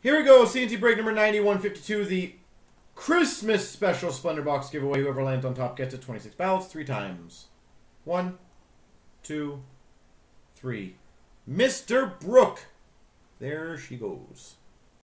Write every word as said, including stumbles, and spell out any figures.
Here we go. C N C break number ninety-one fifty-two. The Christmas special Splendor Box giveaway. Whoever lands on top gets it. twenty-six ballots, three times. One, two, three. Mister Brooke. There she goes.